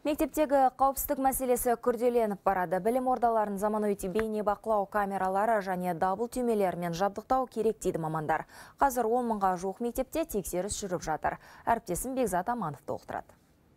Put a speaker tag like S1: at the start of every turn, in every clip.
S1: Мектептегі қауіпсіздік мәселесі күрделеніп барады. Білім ордаларын заманауи бейне бақылау камералары және дабыл түймелерімен жабдықтау керек дейді мамандар. Қазір 10 мыңға жуық мектепте тексеріс жүріп жатыр. Әріптесім Бекзат Аманов толықтырады.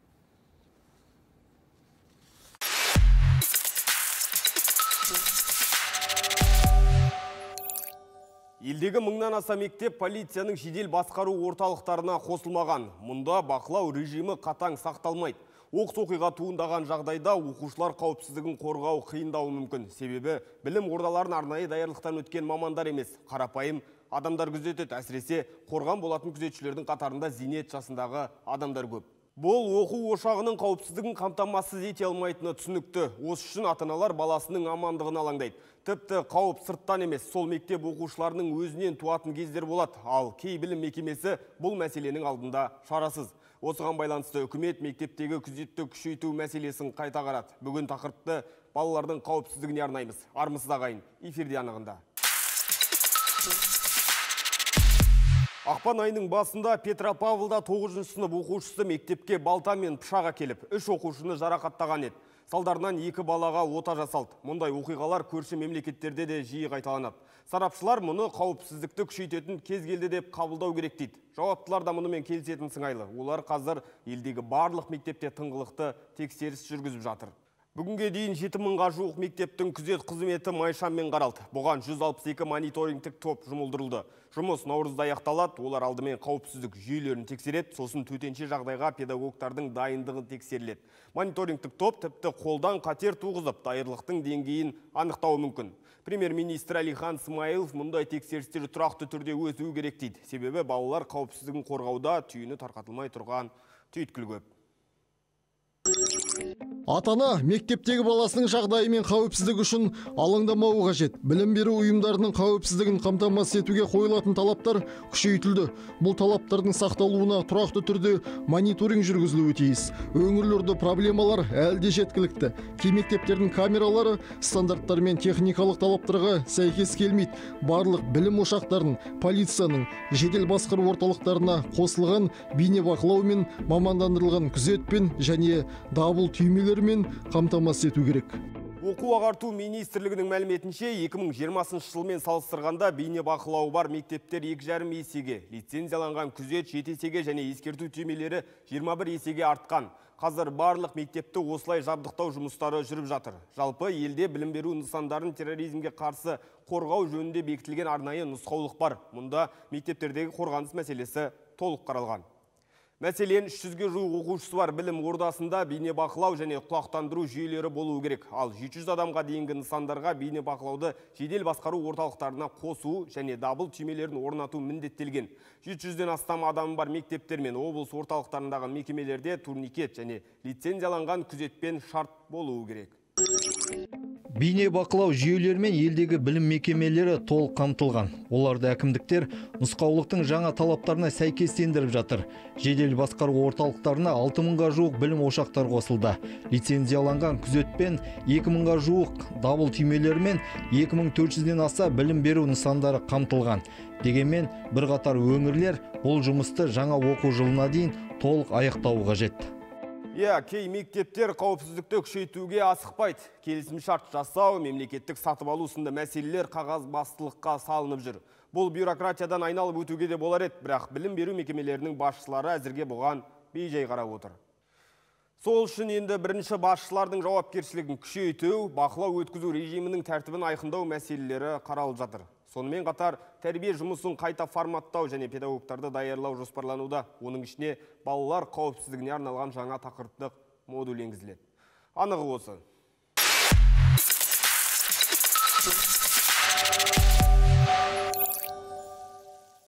S2: Елдегі мыңнан аса мектеп полицияның жедел басқару орталықтарына қосылмаған. Мұнда бақылау режимі қатаң сақталмайды. Оқыс оқиға туындаған жағдайда оқушылар қауіпсіздігін қорғау қиындауы мүмкін. Себебі білім ордаларын арнайы даярлықтан өткен мамандар емес, қарапайым адамдар күзетеді. Әсіресе қорған болатын күзетшілердің қатарында зейнет жасындағы адамдар көп. Бұл оқу ошағының қауіпсіздігін қамтамасыз ете алмайтыны түсінікті. Осы үшін ата-аналар баласының амандығын алаңдайды. Тіпті қауіп сырттан емес, сол мектеп оқушыларының өзінен туатын кездер болады. Ал кей білім мекемесі бұл мәселенің алдында шарасыз. Осыған байланысты үкімет мектептегі күзетті күшейту мәселесін қайта қарады. Бүгін тақырыпты балалардың қауіпсіздігіне арнаймыз. Армысыз ағайын, эфирде анығында. Ақпан айының басында Петропавлда 9 сынып оқушысы мектепке балта мен пышақ әкеліп, 3 оқушыны жарақаттаған еді. Салдарынан 2 балаға ота жасалды. Мұндай оқиғалар көрші мемлекеттерде де жиі қайталанады. Сарапшылар мұны қауіпсіздікті күшейтетін кез келді деп қабылдау керек дейді. Жауаптылар да мұнымен келісетін сыңайлы. Олар қазір елдегі барлық мектепте тыңғылықты тексеріс жүргізіп жатыр. Бүгінге дейін 7 мыңға жуық мектептің күзет қызметі майшаммен қаралды. Бұған 162 мониторингтік топ жұмылдырылды. Жұмыс наурызда аяқталады. Олар алдымен қауіпсіздік жүйелерін тексереді, сосын төтенше жағдайға педагогтардың дайындығы тексеріледі. Мониторингтік топ тіпті қолдан қатер туғызып, даярлықтың деңгейін анықтауы мүмкін. Премьер-министр Әлихан Смайылов мұндай тексерістері тұрақты түрде өтуі керек дейді. Себебі балалар қауіпсіздігін қорғауда түйіні тарқатылмай тұрған түйткіл көп.
S3: Ата-ана мектептегі баласының жағдайы мен қауіпсіздігі үшін алаңдамауы қажет. Білім беру ұйымдарының қауіпсіздігін қамтамасыз етуге қойылатын талаптар күшейтілді. Бұл талаптардың сақталуына тұрақты түрде мониторинг жүргізілуі тиіс. Өңірлерде проблемалар әлде жеткілікті. Кей мектептердің камералары стандарттар мен техникалық талаптарға сәйкес келмейді. Барлық білім ошақтарын полицияның жедел басқару орталықтарына қосылған бейнебақылау мен мамандандырылған күзетпен және дабыл түймелер мен қамтамасыз ету керек.
S2: Оқу ағарту министрлігінің мәліметінше 2020 жылмен салыстырғанда бейнебақылауы бар мектептер 2,5 есеге, лицензияланған күзет 7 есеге және ескерту түймелері 21 есеге артқан. Қазір барлық мектепті осылай жабдықтау жұмыстары жүріп жатыр. Жалпы елде білім беру нысандарын терроризмге қарсы қорғау жөнінде бекітілген арнайы нұсқаулық бар. Мұнда мектептердегі қорғаныс мәселесі толық қаралған. Мәселен, 300-ге жуық оқушысы бар білім ордасында бейнебақылау және құлақтандыру жүйелері болуы керек. Ал 700 адамға дейінгі нысандарға бейнебақылауды жедел басқару орталықтарына қосу және дабыл түймелерін орнату міндеттелген. 700-ден астам адамы бар мектептер мен облыс орталықтарындағы мекемелерде турникет және лицензияланған күзетпен шарт болуы керек.
S4: Бейне бақылау жүйелерімен елдегі білім мекемелері толық қамтылған. Оларды әкімдіктер нұсқаулықтың жаңа талаптарына сәйкестендіріп жатыр. Жедел басқару орталықтарына 6 мыңға жуық білім ошақтар қосылды. Лицензияланған күзетпен 2 мыңға жуық дабыл түймелерімен 2400-ден аса білім беру нысандары қамтылған. Дегенмен бірқатар өңірлер бұл жұмысты жаңа оқу жылына дейін толық аяқтауы қажет.
S2: Кей мектептер қауіпсіздікті күшейтуге асықпайды. Келісім шарт жасау, мемлекеттік сатып алу сынды мәселелер қағаз бастылыққа салынып жүр. Бұл бюрократиядан айналып өтуге де болар еді, бірақ білім беру мекемелерінің басшылары әзірге бұған бей-жай қарап отыр. Сол үшін енді бірінші басшылардың жауапкершілігін күшейту, бақылау өткізу режимінің тәртібін айқындау мәселелері қаралып жатыр. Сонымен қатар тәрбие жұмысын қайта форматтау және педагогтарды даярлау жоспарлануда. Оның ішіне балалар қауіпсіздігіне арналған жаңа тақырыптық модуль енгізіледі. Анығы осы.